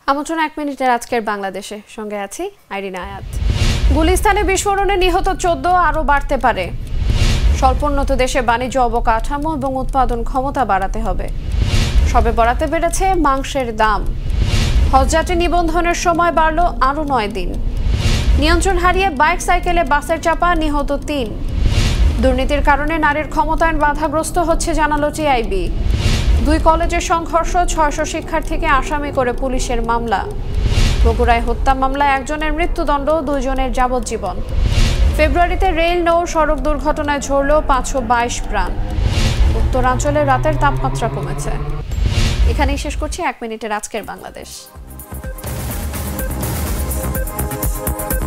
আমন্ত্রণ 1 মিনিটের আজকের বাংলাদেশে সঙ্গে আছি আইরিনা আয়াত। গুলিস্তানে বিস্ফোরণে নিহত 14 আরো বাড়তে পারে। স্বল্পোন্নত দেশে বাণিজ্য অবকাঠামো এবং উৎপাদন ক্ষমতা বাড়াতে হবে। সবে বরাতে বেড়েছে মাংসের দাম। হজযাত্রী নিবন্ধনের সময় বাড়ল আরো 9 দিন। নিয়ন্ত্রণ হারিয়ে বাইক সাইকেলে বাসের চাপা নিহত 3। দুর্নীতির কারণে নারীর ক্ষমতায়ন বাধাগ্রস্ত হচ্ছে জানালো টিআইবি। 2 কলেজের সংঘর্ষ, 600 শিক্ষার্থীকে আসামি করে পুলিশের মামলা। বগুড়ায় হত্যা মামলায় একজনের মৃত্যুদণ্ড, 2 জনের যাবজ্জীবন। ফেব্রুয়ারিতে রেল নৌ সড়ক দুর্ঘটনায় ঝরল 522 প্রাণ। উত্তরাঞ্চলে রাতের তাপমাত্রা কমেছে। এখানেই শেষ করছি 1 মিনিটের আজকের বাংলাদেশ।